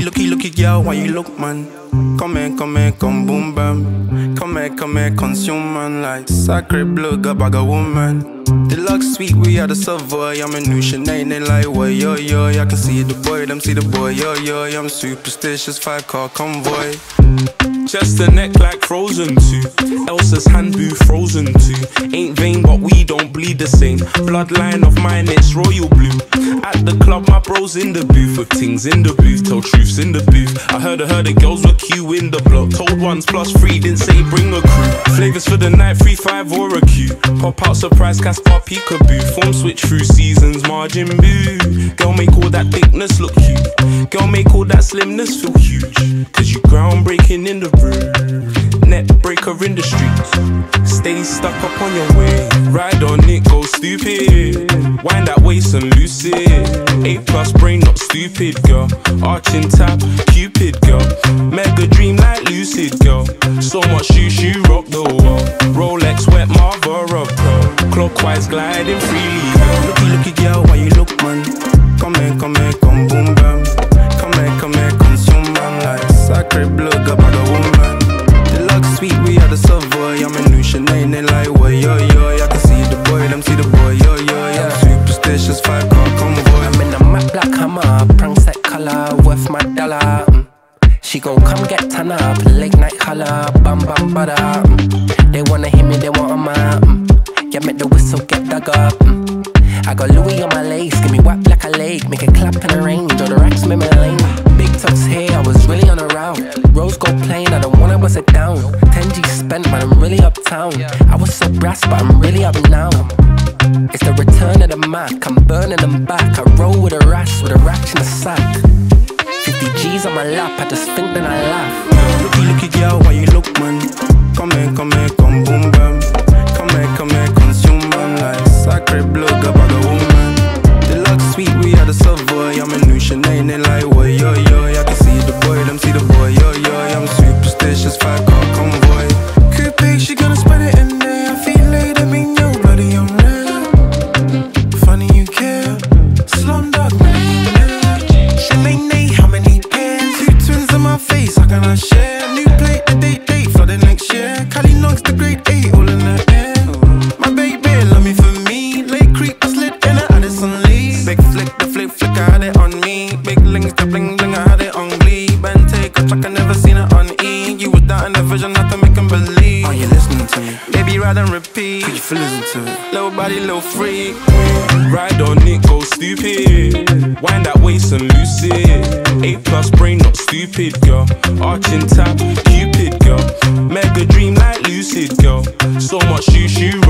looky, girl, why you look, man? Come here, come boom bam. Come here, consume, man. Like sacre bleu, got bag a woman. Deluxe sweet, we are the Savoy. I'm a new Sinead, they like, what, yo, I can see the boy, them see the boy, yo, I'm superstitious, 5-car convoy. Just a neck like Frozen 2. Elsa's hand boo frozen too. Ain't vain but we don't bleed the same. Bloodline of mine, it's royal blue. At the club, my bros in the booth. With things in the booth, tell truths in the booth. I heard the girls were queue in the block. Told ones plus 3, didn't say bring a crew. Flavors for the night, 3-5 or a queue. Pop out surprise, Caspar peekaboo. Form switch through seasons, margin boo. Girl make all that thickness look cute. Girl make all that slimness feel huge. Cause you groundbreaking in the room. Net breaker in the streets. Stay stuck up on your way. Ride on it, go stupid. Wind that waist and loose it. A+ brain, not stupid, girl. Arching tap, Cupid, girl. Mega dream like lucid, girl. So much you rock the world. Rolex wet Marva up, girl. Clockwise gliding freely, girl. Looky, girl, why you look, man? Come here, come boom bam. Come here, consume, man. Like sacre bleu, got bag a woman. Deluxe sweet, we are the Savoy. I'm a new Sinead, they like, what, yo, I can see the boy, them see the boy, yo, I'm superstitious, 5-car convoy. I'm in a matte black Hummer, prank set color, worth my dollar. She gon' come get tan up, late night holla, bam butter. They wanna hear me, they want a man. Yeah, make the whistle get dug up. I got Louis on my lace, give me whack like a lake, make it clap in the range, or the racks in my lane. Big tucks here, I was really on a route. Rose gold plain, I don't wanna bust it down. 10G spent, man, I'm really uptown. I was so brass, but I'm really up now. It's the return of the Mac, I'm burning them back. I roll with a rash, with a rack in the sack. 50 G's on my lap, I just think then I laugh. Looky, girl, why you look, man? Come here, come boom bam. Come here, consume, man. Like sacre bleu, got bag a woman. Deluxe sweet, we are the Savoy. I'm a new Sinead, they like, what, yo, I can see the boy, them see the boy, yo, I'm superstitious, 5-car convoy. Coupe, she gonna spread it in there. I feel later, mean your bloody on there. Funny you care, Slumdog millionaire. Sinead, how many pairs? 2 twins on my face, how can I share? New plate, the date, for the next year. Cali knocks the grade 8, all in the air. My baby, love me for me. Late creep, I slid in her Addison Lee. Big flick, the flick, I had it on me. Big links, the bling, I had it on Glee. Ben take a track, I never seen it on E. You was down in the vision, not to make them believe. Are you listening to me? Baby, ride and repeat. Could you feel listen to it? Little body, little freak. Ride on it, go stupid. Wind that waist and loose it. A+ brain, not stupid, girl. Arching tap, Cupid, girl. Mega dream like lucid, girl. So much you